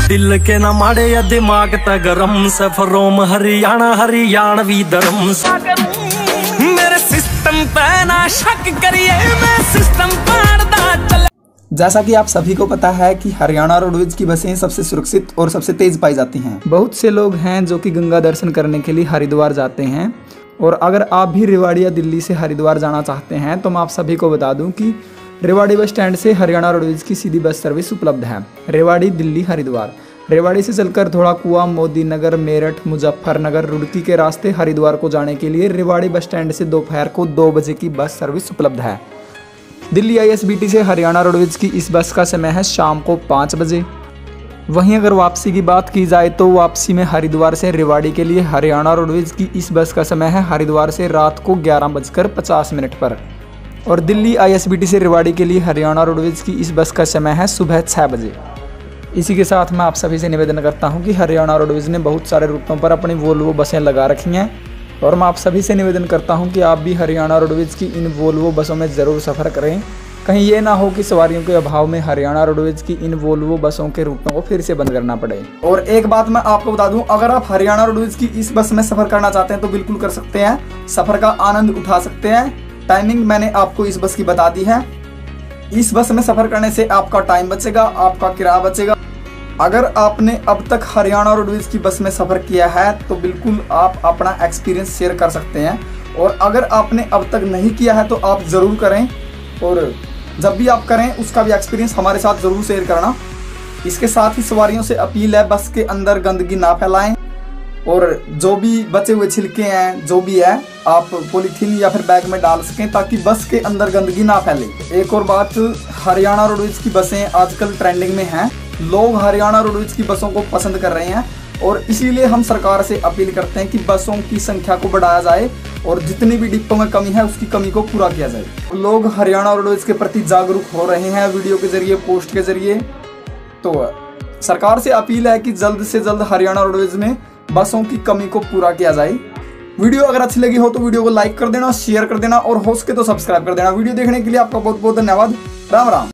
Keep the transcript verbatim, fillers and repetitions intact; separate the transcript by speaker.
Speaker 1: दिल के न माड़े या दिमाग त गरम सफरोम हरियाणा हरियाणवी धर्म मेरे सिस्टम पे ना शक करिए मैं सिस्टम पाड़दा चल।
Speaker 2: जैसा कि आप सभी को पता है कि हरियाणा रोडवेज की बसें सबसे सुरक्षित और सबसे तेज पाई जाती हैं। बहुत से लोग हैं जो कि गंगा दर्शन करने के लिए हरिद्वार जाते हैं, और अगर आप भी रेवाड़ी या दिल्ली से हरिद्वार जाना चाहते हैं तो मैं आप सभी को बता दूं कि रेवाड़ी बस स्टैंड से हरियाणा रोडवेज की सीधी बस सर्विस उपलब्ध है। रेवाड़ी दिल्ली हरिद्वार, रेवाड़ी से चलकर थोड़ा कुआ, मोदी नगर, मेरठ, मुजफ्फरनगर, रुड़की के रास्ते हरिद्वार को जाने के लिए रेवाड़ी बस स्टैंड से दोपहर को दो बजे की बस सर्विस उपलब्ध है। Delhi I S B T से हरियाणा रोडवेज की इस बस का समय है शाम को पाँच बजे। वहीं अगर वापसी की बात की जाए तो वापसी में हरिद्वार से रेवाड़ी के लिए हरियाणा रोडवेज की इस बस का समय है हरिद्वार से रात को ग्यारह बजकर पचास मिनट पर, और Delhi I S B T से रेवाड़ी के लिए हरियाणा रोडवेज की इस बस का समय है सुबह छः बजे। इसी के साथ मैं आप सभी से निवेदन करता हूं कि हरियाणा रोडवेज ने बहुत सारे रूटों पर अपनी वोल्वो बसें लगा रखी हैं, और मैं आप सभी से निवेदन करता हूं कि आप भी हरियाणा रोडवेज की इन वोल्वो बसों में ज़रूर सफ़र करें। कहीं ये ना हो कि सवारियों के अभाव में हरियाणा रोडवेज की इन वोल्वो बसों के रूटों को फिर से बंद करना पड़े। और एक बात मैं आपको बता दूं, अगर आप हरियाणा रोडवेज की इस बस में सफ़र करना चाहते हैं तो बिल्कुल कर सकते हैं, सफ़र का आनंद उठा सकते हैं। टाइमिंग मैंने आपको इस बस की बता दी है। इस बस में सफ़र करने से आपका टाइम बचेगा, आपका किराया बचेगा। अगर आपने अब तक हरियाणा रोडवेज की बस में सफ़र किया है तो बिल्कुल आप अपना एक्सपीरियंस शेयर कर सकते हैं, और अगर आपने अब तक नहीं किया है तो आप ज़रूर करें, और जब भी आप करें उसका भी एक्सपीरियंस हमारे साथ ज़रूर शेयर करना। इसके साथ ही सवारियों से अपील है, बस के अंदर गंदगी ना फैलाएं, और जो भी बचे हुए छिलके हैं जो भी है आप पॉलीथीन या फिर बैग में डाल सकें ताकि बस के अंदर गंदगी ना फैले। एक और बात, हरियाणा रोडवेज की बसें आजकल ट्रेंडिंग में हैं, लोग हरियाणा रोडवेज की बसों को पसंद कर रहे हैं, और इसीलिए हम सरकार से अपील करते हैं कि बसों की संख्या को बढ़ाया जाए और जितनी भी डिब्बों में कमी है उसकी कमी को पूरा किया जाए। लोग हरियाणा रोडवेज के प्रति जागरूक हो रहे हैं वीडियो के जरिए, पोस्ट के जरिए। तो सरकार से अपील है कि जल्द से जल्द हरियाणा रोडवेज में बसों की कमी को पूरा किया जाए। वीडियो अगर अच्छी लगी हो तो वीडियो को लाइक कर देना, शेयर कर देना, और हो सके तो सब्सक्राइब कर देना। वीडियो देखने के लिए आपका बहुत बहुत धन्यवाद। राम राम।